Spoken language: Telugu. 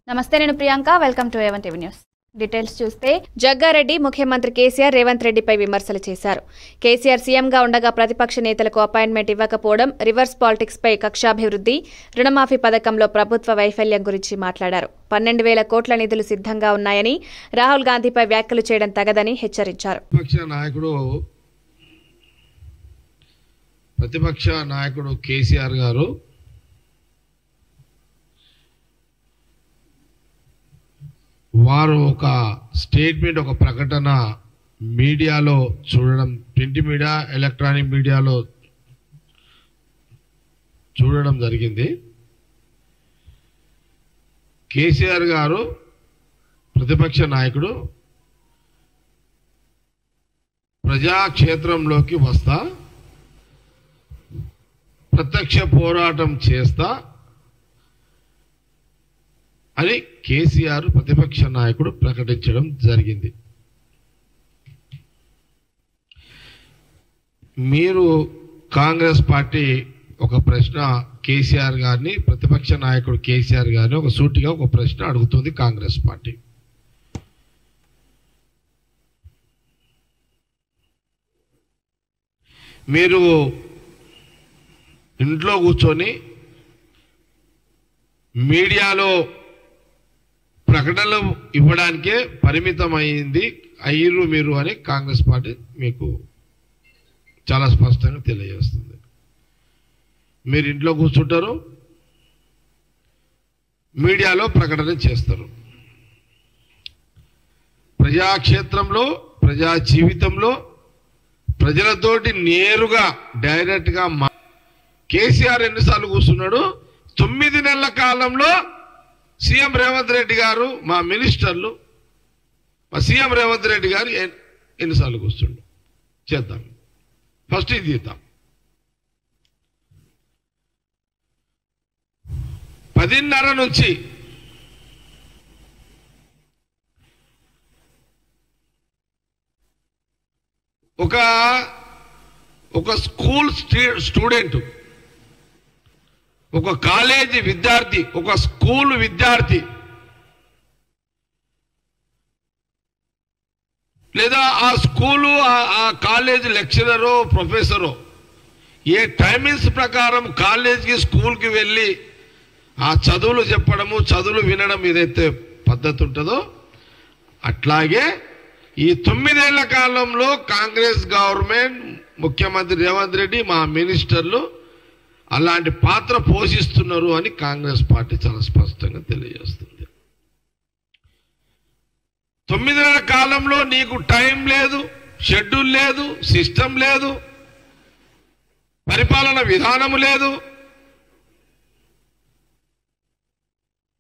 నమస్తే నేను Priyanka welcome to A one TV news details చూస్తే జగ్గారెడ్డి ముఖ్యమంత్రి కేసీఆర్ రేవంత్ రెడ్డిపై విమర్శలు చేశారు. కేసీఆర్ సీఎంగా ఉండగా ప్రతిపక్ష నేతలకు అపాయింట్మెంట్ ఇవ్వకపోవడం, రివర్స్ పాలిటిక్స్ పై కక్షాభివృద్ధి, రుణమాఫీ పథకంలో ప్రభుత్వ వైఫల్యం గురించి మాట్లాడారు. 12,000 కోట్ల నిధులు సిద్ధంగా ఉన్నాయని, రాహుల్ గాంధీపై వ్యాఖ్యలు చేయడం తగదని హెచ్చరించారు. ప్రతిపక్ష నాయకుడు కేసీఆర్ గారు వారు ఒక స్టేట్మెంట్, ఒక ప్రకటన మీడియాలో చూడడం, ప్రింట్ మీడియా, ఎలక్ట్రానిక్ మీడియాలో చూడడం జరిగింది. కేసీఆర్ గారు ప్రతిపక్ష నాయకుడు ప్రజాక్షేత్రంలోకి వస్తా, ప్రత్యక్ష పోరాటం చేస్తా అని కేసీఆర్ ప్రతిపక్ష నాయకుడు ప్రకటించడం జరిగింది. మీరు కాంగ్రెస్ పార్టీ ఒక ప్రశ్న కేసీఆర్ గారిని, ప్రతిపక్ష నాయకుడు కేసీఆర్ గారిని ఒక సూటిగా ఒక ప్రశ్న అడుగుతుంది కాంగ్రెస్ పార్టీ. మీరు ఇంట్లో కూర్చొని మీడియాలో ప్రకటనలు ఇవ్వడానికే పరిమితమైంది అయ్యారు మీరు అని కాంగ్రెస్ పార్టీ మీకు చాలా స్పష్టంగా తెలియజేస్తుంది. మీరు ఇంట్లో కూర్చుంటారు, మీడియాలో ప్రకటన చేస్తారు. ప్రజాక్షేత్రంలో, ప్రజా జీవితంలో ప్రజలతోటి నేరుగా డైరెక్ట్గా కేసీఆర్ ఎన్నిసార్లు కూర్చున్నాడు? 9 నెలల కాలంలో సీఎం రేవంత్ రెడ్డి గారు, మా మినిస్టర్లు, మా సీఎం రేవంత్ రెడ్డి గారు ఎన్నిసార్లు కూర్చుండు? చేద్దాం, ఫస్ట్ ఇది తీద్దాం. 10:30 నుంచి ఒక స్కూల్ స్టూడెంట్, ఒక కాలేజీ విద్యార్థి, ఒక స్కూల్ విద్యార్థి లేదా ఆ స్కూలు ఆ కాలేజీ లెక్చరరో ప్రొఫెసరో ఏ టైమింగ్స్ ప్రకారం కాలేజీకి స్కూల్కి వెళ్ళి ఆ చదువులు చెప్పడము, చదువులు వినడం ఏదైతే పద్ధతి ఉంటుందో అట్లాగే ఈ 9 ఏళ్ల కాలంలో కాంగ్రెస్ గవర్నమెంట్, ముఖ్యమంత్రి రేవంత్ రెడ్డి, మా మినిస్టర్లు అలాంటి పాత్ర పోషిస్తున్నారు అని కాంగ్రెస్ పార్టీ చాలా స్పష్టంగా తెలియజేస్తుంది. 9 నెలల కాలంలో నీకు టైం లేదు, షెడ్యూల్ లేదు, సిస్టమ్ లేదు, పరిపాలన విధానం లేదు.